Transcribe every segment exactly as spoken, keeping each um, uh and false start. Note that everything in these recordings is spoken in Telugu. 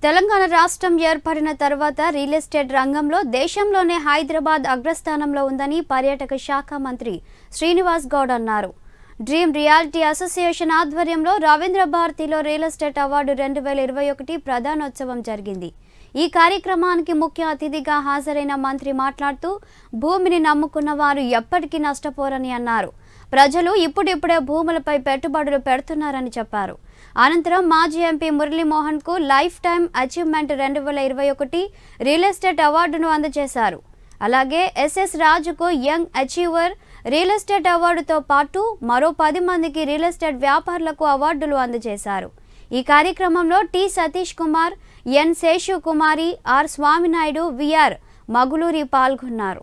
తెలంగాణ రాష్ట్రం ఏర్పడిన తర్వాత రియల్ ఎస్టేట్ రంగంలో దేశంలోనే హైదరాబాద్ అగ్రస్థానంలో ఉందని పర్యాటక శాఖ మంత్రి శ్రీనివాస్ గౌడ్ అన్నారు. డ్రీమ్ రియాలిటీ అసోసియేషన్ ఆధ్వర్యంలో రవీంద్ర భారతిలో రియల్ ఎస్టేట్ అవార్డు రెండు వేల ఇరవై ఒకటి ప్రధానోత్సవం జరిగింది. ఈ కార్యక్రమానికి ముఖ్య అతిథిగా హాజరైన మంత్రి మాట్లాడుతూ భూమిని నమ్ముకున్న వారు ఎప్పటికీ నష్టపోరని అన్నారు. ప్రజలు ఇప్పుడిప్పుడే భూములపై పెట్టుబడులు పెడుతున్నారని చెప్పారు. అనంతరం మాజీ ఎంపీ మురళీమోహన్ కు లైఫ్ టైమ్ అచీవ్మెంట్ రెండు వేల ఇరవై ఒకటి రియల్ ఎస్టేట్ అవార్డును అందజేశారు. అలాగే ఎస్ఎస్ రాజుకు యంగ్ అచీవర్ రియల్ ఎస్టేట్ అవార్డుతో పాటు మరో పది మందికి రియల్ ఎస్టేట్ వ్యాపారులకు అవార్డులు అందజేశారు. ఈ కార్యక్రమంలో T Satish Kumar, N Seshu Kumari, R Swaminaidu, VR Maguluri పాల్గొన్నారు.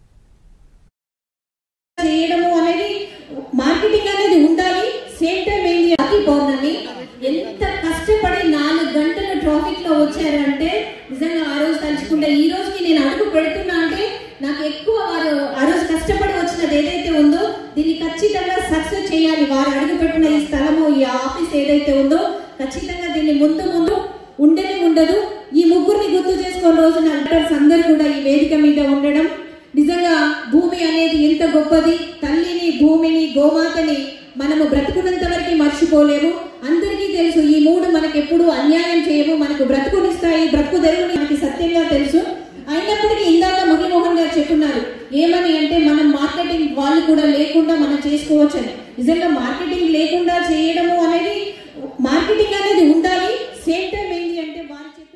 మార్కెటింగ్ అనేది ఉండాలి. సేమ్ టైం ఏంటి రాఖీ పౌర్ణమి ఎంత కష్టపడి నాలుగు గంటలు ట్రాఫిక్ లో వచ్చారంటే నిజంగా ఆ రోజు తలుచుకుంటే ఈ రోజుకి నేను అడుగు పెడుతున్నా అంటే నాకు ఎక్కువ వారు ఆ రోజు కష్టపడి వచ్చినది ఏదైతే ఉందో దీన్ని ఖచ్చితంగా సక్సెస్ చేయాలి. వారు అడుగు పెట్టిన ఈ స్థలము, ఈ ఆఫీస్ ఏదైతే ఉందో ఖచ్చితంగా దీన్ని ముందు ముందు ఉండనే ఉండదు. ఈ ముగ్గురిని గుర్తు చేసుకున్న రోజున డాక్టర్స్ అందరు కూడా ఈ వేదిక మీద ఉండడం నిజంగా భూమి అనేది ఎంత గొప్పది. తల్లిని, భూమిని, గోమాతని మనము బ్రతుకున్నంత వరకు మర్చిపోలేము. అందరికీ తెలుసు ఈ మూడు మనకి ఎప్పుడు అన్యాయం చేయము, మనకు బ్రతుకునిస్తాయి, బ్రతుకు తెరువుని మనకి సత్యంగా తెలుసు. అయినప్పటికీ ఇందాక మురళీమోహన్ గారు చెప్పున్నారు ఏమని అంటే మనం మార్కెటింగ్ వాళ్ళు కూడా లేకుండా మనం చేసుకోవచ్చు అని. నిజంగా మార్కెటింగ్ లేకుండా చేయడము అనేది మార్కెటింగ్ అనేది ఉండాలి. సేమ్ టైం ఏంటి అంటే వారు చెప్పిన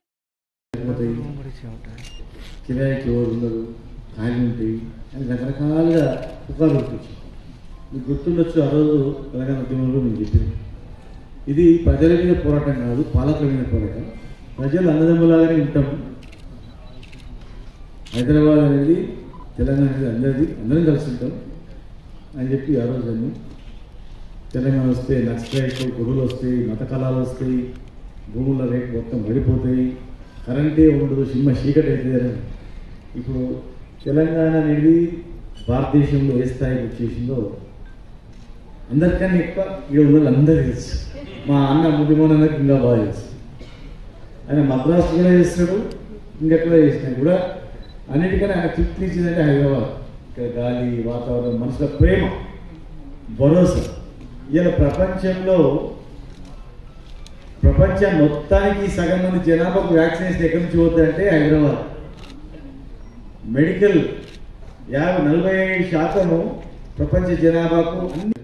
కిరాయికి ఎవరు ఉండరు, ఖాళీ ఉంటాయి అని రకరకాలుగా పుకార్లు ఉంటుంది. మీకు గుర్తుండొచ్చు, ఆ రోజు తెలంగాణ ఉద్యమంలో నేను చెప్పాను, ఇది ప్రజల మీద పోరాటం కాదు, పాలకుల మీద పోరాటం. ప్రజలు అన్నదమ్ములాగానే ఉంటాం. హైదరాబాద్ అనేది, తెలంగాణ అనేది అందరిది, అందరం కలిసి ఉంటాం అని చెప్పి ఆ రోజు అన్నీ తెలంగాణ వస్తే నక్సలైట్లు, గొడవలు వస్తాయి, మత కళాలు వస్తాయి, భూముల రేటు మొత్తం పడిపోతాయి, కరెంటే ఉండదు, సినిమా చీకటి అవుతుంది. ఇప్పుడు తెలంగాణ అనేది భారతదేశంలో ఏ స్థాయికి వచ్చేసిందో అందరికన్నా ఎక్కువ ఇక్కడ ఉన్న అందరూ తెలుసు. మా అన్న మురళీమోహన్కి ఇంకా బాగా తెలుసు. ఆయన మద్రాసు కూడా చేస్తాడు, ఇంకెక్కడ చేసినా కూడా అన్నిటికన్నా ఆయన తృప్తి ఇచ్చిందంటే హైదరాబాద్. ఇక్కడ గాలి, వాతావరణం, మనుషుల ప్రేమ, భరోసా. ఇలా ప్రపంచంలో ప్రపంచం మొత్తానికి సగం మంది జనాభాకు వ్యాక్సినేషన్ ఎక్కడి నుంచి పోతుందంటే హైదరాబాద్. మెడికల్ యాభై నలభై ఐదు శాతము ప్రపంచ జనాభాకు అన్ని